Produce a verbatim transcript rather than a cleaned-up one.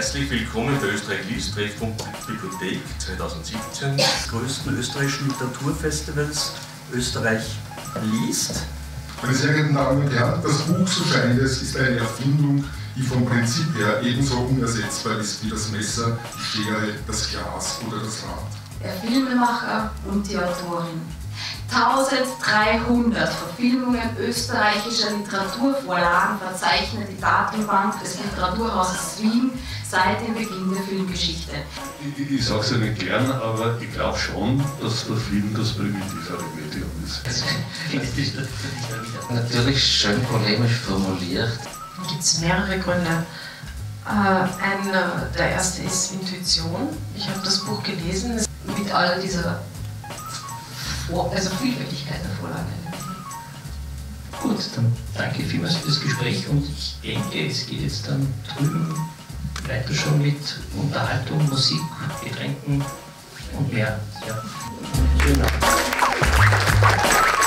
Herzlich willkommen bei Österreich liest, Treffpunkt Bibliothek zweitausendsiebzehn. Des größten österreichischen Literaturfestivals Österreich liest. Meine sehr geehrten Damen und Herren, das Buch, so scheint es, ist eine Erfindung, die vom Prinzip her ebenso unersetzbar ist wie das Messer, die Schere, das Glas oder das Rad. Der Filmemacher und die Autorin. eintausenddreihundert Verfilmungen österreichischer Literaturvorlagen verzeichnet die Datenbank des Literaturhauses Wien seit dem Beginn der Filmgeschichte. Ich, ich sage es ja nicht gern, aber ich glaube schon, dass der Film das primitivere Medium ist. Natürlich schön polemisch formuliert. Da gibt es mehrere Gründe. Äh, ein, der erste ist Intuition. Ich habe das Buch gelesen mit all dieser Vor also Vielfältigkeit der Vorlage. Gut, dann danke vielmals für das Gespräch und ich denke, es geht jetzt dann drüben weiter schon mit Unterhaltung, Musik, Getränken und mehr. Ja. Schönen Abend.